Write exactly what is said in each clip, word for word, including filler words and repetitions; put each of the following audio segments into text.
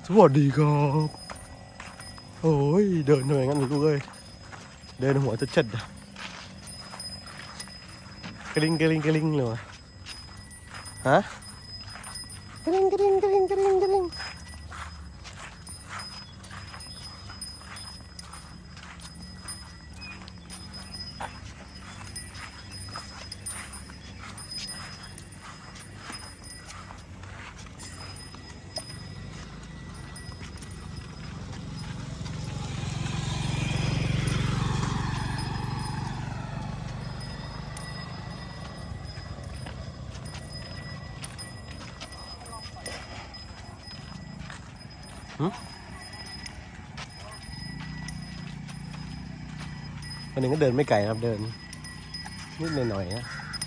สวัสดีครับโอ้ยเดินหน่อยงั้นลูกเอ้ยเดินหัวจะเช็ดกระลิงกระลิงกระลิงเลยวะฮะกระลิงกระลิงกระลิงกระลิงกระลิงวันนี้ก็เดินไม่ไกลครับเดินนิดหน่อยๆนะ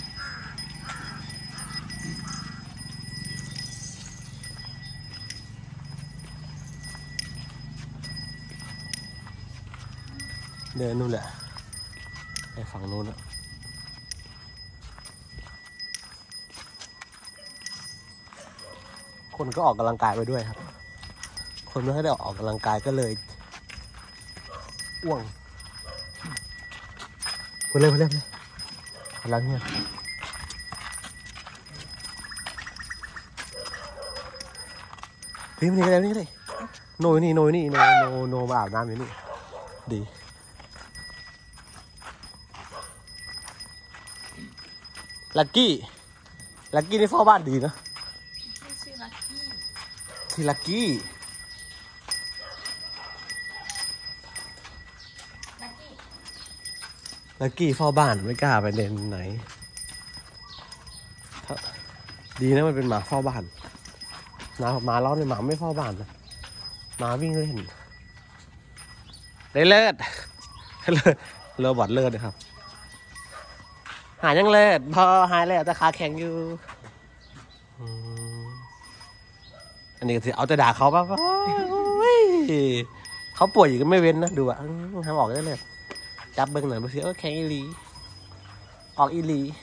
เดินนู่นแหละไปฝั่งนู้นนะคนก็ออกกำลังกายไปด้วยครับคนไม่ได้ออกกำลังกายก็เลยอ้วงไปเลยไปเลยไปเลยกำลังเนี่ยพี่มันนี่อะไรนี่เลยโนยนี่โนยนี่โนโนโนมาอาบน้ำอยู่นี่ดีลักกี้ลักกี้นี่เฝ้าบ้านดีนะชื่อลักกี้ที่ลักกี้ลักกี้เฝ้าบ้านไม่กล้าไปเล่นไหนดีนะมันเป็นหมาเฝ้าบ้านหมาหมาล้อเนี่ยหมาไม่เฝ้าบ้านนะหมาวิ่งเล่นได้เลิศเลิศเลิศบอดเลิศนะครับหายยังเลิศพอหายแล้วแต่ขาแข็งอยู่อันนี้ก็เอาแต่ด่าเขาป่ะเขาป่วยอยู่ก็ไม่เว้นนะดูอ่ะทำออกได้เลยจับเบิ้งหน่อยมาสิเออแข็งอีลีออกอีลี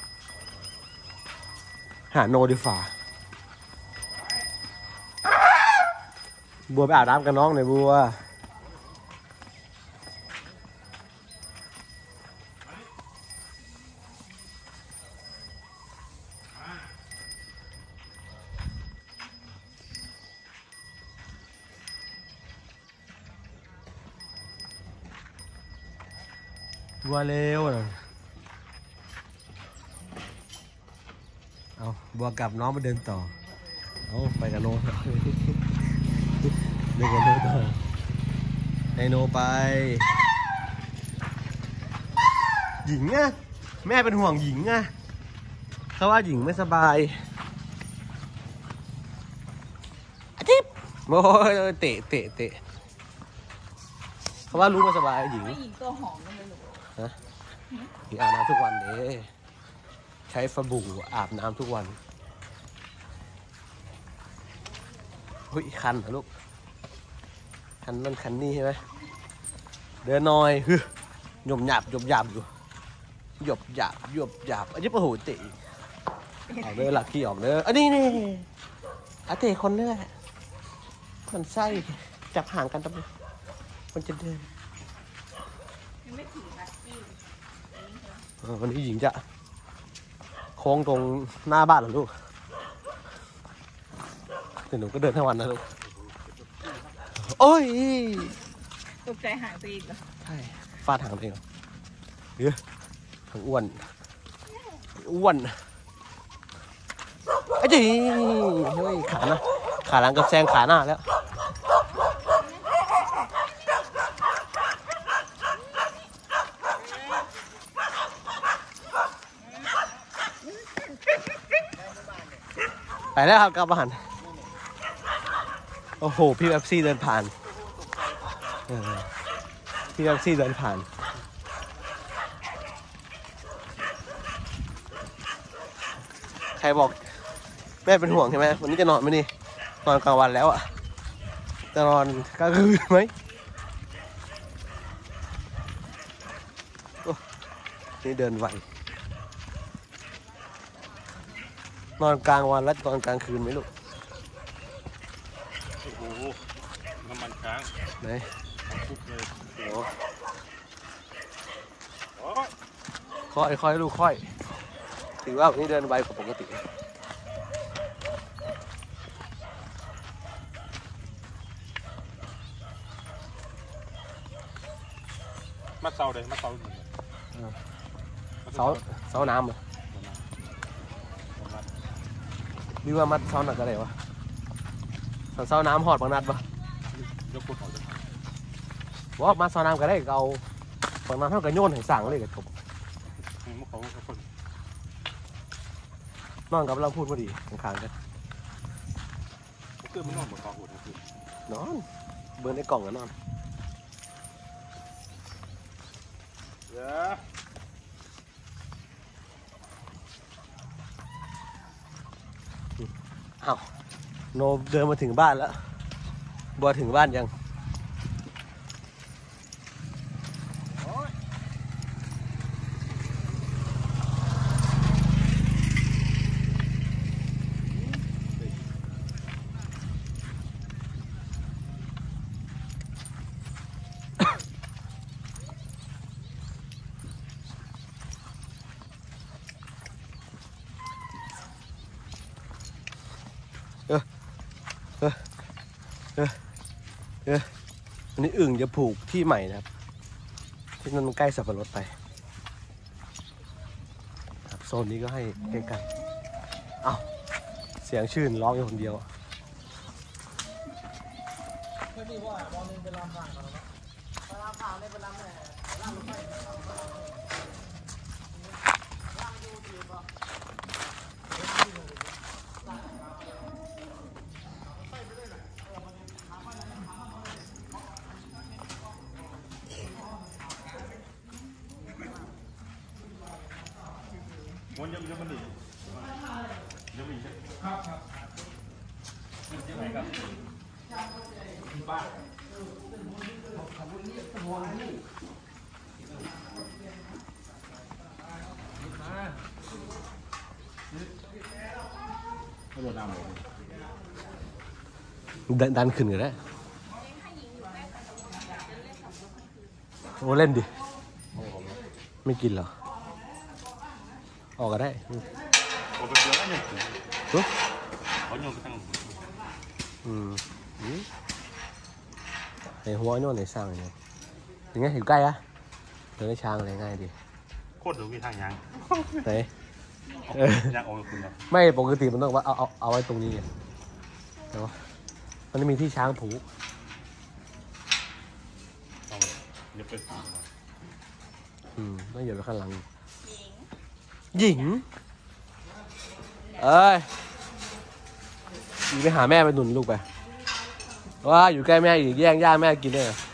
หาโนดีฝ่าบัวไปอาบน้ำกับน้องหน่อยบัวบัวเร็วนะเอาบัวกลับน้องมาเดินต่อเอาไปกับโนเดินกับโนต่อไอโนไปหญิงอะแม่เป็นห่วงหญิงอะเขาว่าหญิงไม่สบายอาทิตย์โอ้ยเตะเตะเตะเขาว่ารู้ไม่สบายหญิงหญิงตัวหอมเลยลูกฮะหญิงอาบน้ำทุกวันเด้ใช้สบู่อาบน้ำทุกวันเฮ้ยคันเหรอลูกคันนั่นคันนี่ใช่ไหมเดินหน่อยฮึหยบหยาบหยบหยาบอยู่หยบหยาบหยบหยาบอันนี้ปะโหเตะออกเลยหลักขี้ออกเลยอันนี้นี่อาเตะคนนี่แหละมันไส้จับห่างกันตรงนี้มันจะเดินยังไม่ถึงลักกี้วันนี้หญิงจะโค้งตรงหน้าบ้านเหรอลูกแต่หนูก็เดินทั้งวันนะลูกโอ้ยตกใจหางตัวเองเหรอใช่ฟาดหางตัวเองเดี๋ยวหางอ้วนอ้วนไอ้จีเฮ้ยขานะขาหลังกับแซงขาหน้าแล้วไปแล้วครับกลับบ้านโอ้โหพี่แป๊บซี่เดินผ่านพี่แป๊บซี่เดินผ่านใครบอกแม่เป็นห่วงใช่ไหมวันนี้จะนอนไหมนี่นอนกลางวันแล้วอ่ะจะนอนกลางคืนไหมนี่เดินไหวนอนกลางวันแล้วนอนกลางคืนไหมลูกโอ้โหน้ำมันค้างไหนปุ๊บเลยโอ้โอ้ยค่อยค่อยลูกค่อยถือว่าวันนี้เดินไวกว่าปกติมาเสาเลยมาเสาเสาเสาน้ำเหรอหรือว่ามัดเสาหนักอะไรวะเสาน้ำหอดบางนัดปะยกพูดออกจากว่ามัดเสาน้ำก็ได้เอาบางนัดเท่ากับโยนให้สั่งเลยกับจบมุกเขาเขาคนนอนกับเราพูดพอดีข้างๆกันเขาเกิดมันนอนบนคอหัวทั้งคืนนอนเบิร์นในกล่องกันนอนเดี๋ยวอ้าวโนเดินมาถึงบ้านแล้วบัวถึงบ้านยัง อันนี้อึ่งจะผูกที่ใหม่นะครับที่นั่นมันใกล้สับปะรดไปครับโซนนี้ก็ให้ใกล้ๆอ้าวเสียงชื่นร้องอยู่คนเดียวมันยังยังมันดียังมีใช่ครับครับยังไงครับบ้าไม่โดนน้ำเลยดันดันขึ้นกันได้โอ้เล่นดิ ไม่กินเหรอ ออกก็ได้โอ้ไปเจอแล้วยังถึงปึ๊บเขาโยนไปทางอืมอืมในหัวโน่นในสร้างเลยอย่างเงี้ยอยู่ใกล้อะเดินได้ช้างอะไรง่ายดีโคตรดูมีทางยางไหนยางโอ้ยคุณครับไม่ปกติมันต้องว่าเอาเอาเอาไว้ตรงนี้ไงเนาะมันจะมีที่ช้างผูกเอาเดี๋ยวไปอืมต้องเหยียบไปข้างหลังหญิงหญิง เอ้ยอยู่ไปหาแม่ไปหนุนลูกไปว่าอยู่ใกล้แม่อีกแย่งย่าแม่กินได้เหรอ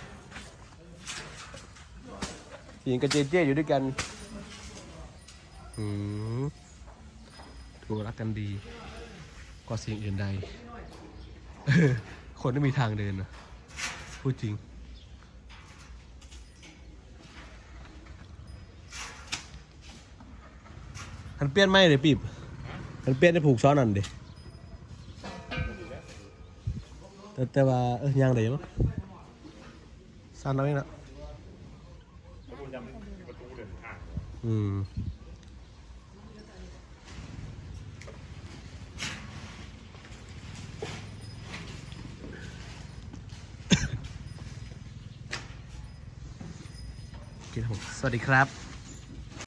หญิงกับเจเจอยู่ด้วยกันอืมดูรักกันดีกว่าสิ่งอื่นใด คนไม่มีทางเดินนะพูดจริงหันเปี้ยนไหมเดี๋ยวปีบหันเปี้ยนได้ผูกซ้อนนั่นดิแต่แต่ว่าเออย่างเดี๋ยวมั้งซ้อนน้อยนะอืมโอเคครับผมสวัสดีครับ